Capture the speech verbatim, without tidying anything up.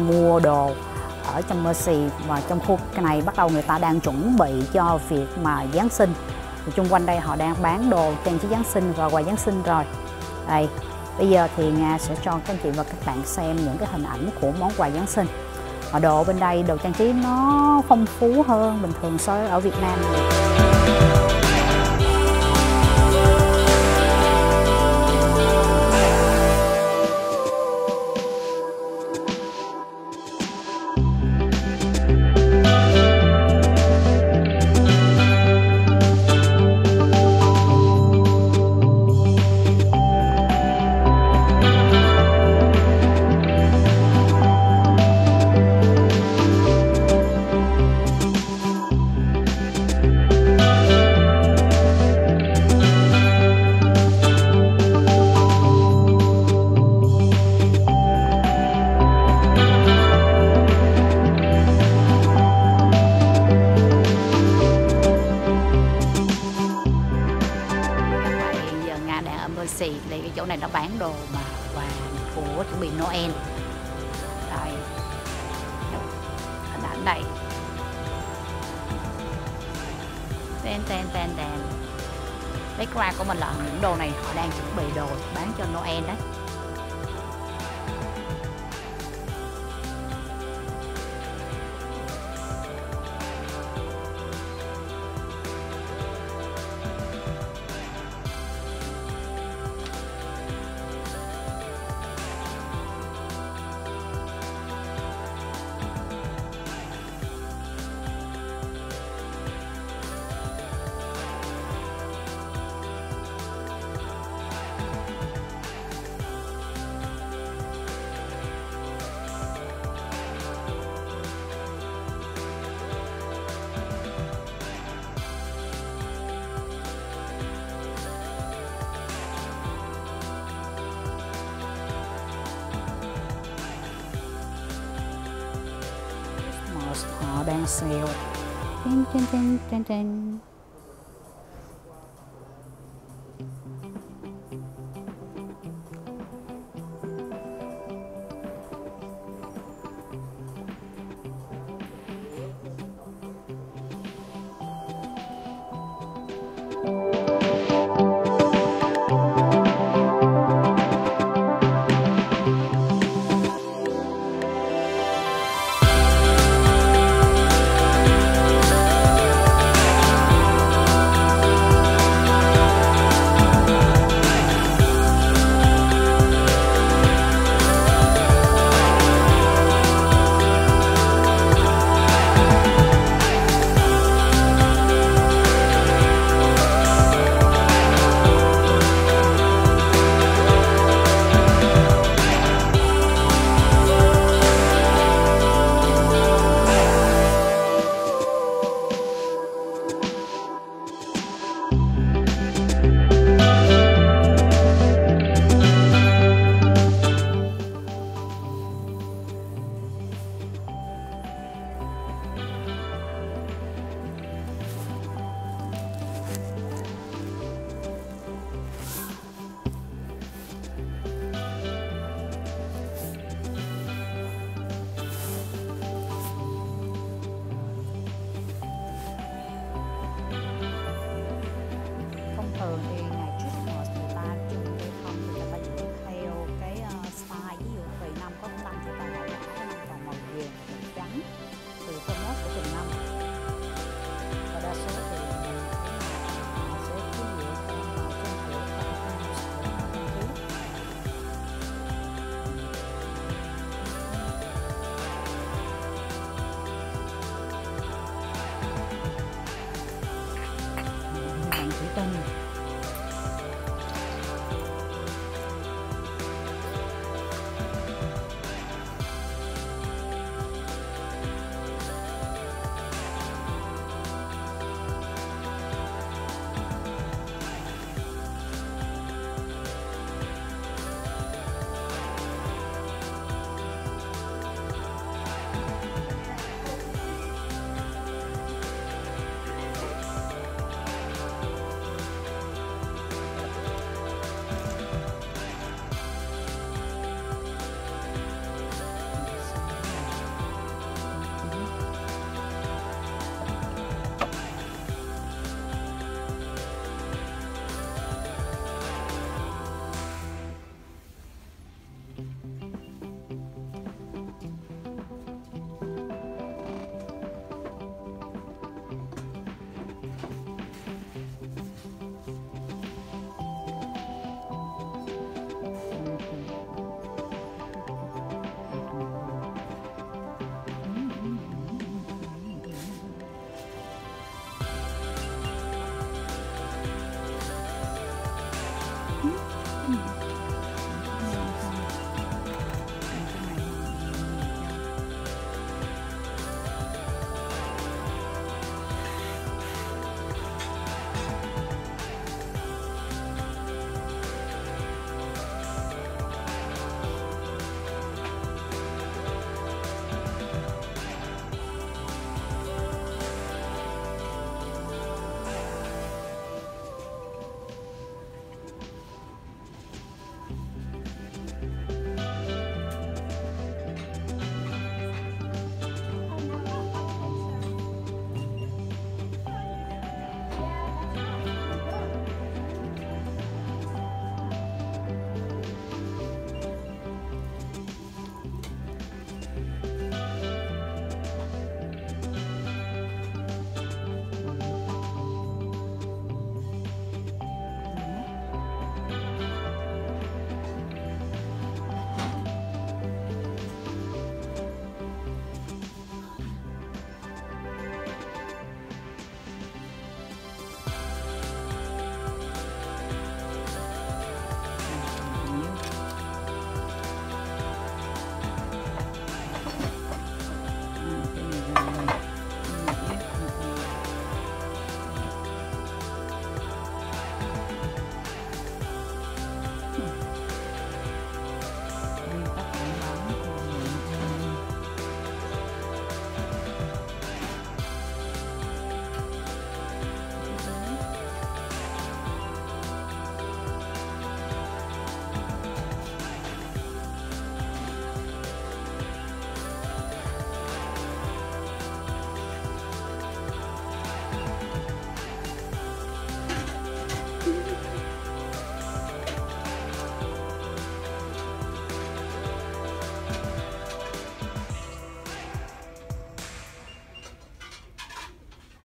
mua đồ ở trong Mercy, và trong khu cái này bắt đầu người ta đang chuẩn bị cho việc mà Giáng sinh. Thì chung quanh đây họ đang bán đồ trang trí Giáng sinh và quà Giáng sinh rồi. Đây, bây giờ thì Nga sẽ cho các anh chị và các bạn xem những cái hình ảnh của món quà Giáng sinh. Và đồ bên đây, đồ trang trí nó phong phú hơn bình thường so với ở Việt Nam. Đây cái chỗ này nó bán đồ mà quà của chuẩn bị Noel. Rồi, hình ảnh đây. Ten ten ten ten. Background của mình là những đồ này họ đang chuẩn bị đồ bán cho Noel đấy. Họ đang sale. Trên trên trên trên trên.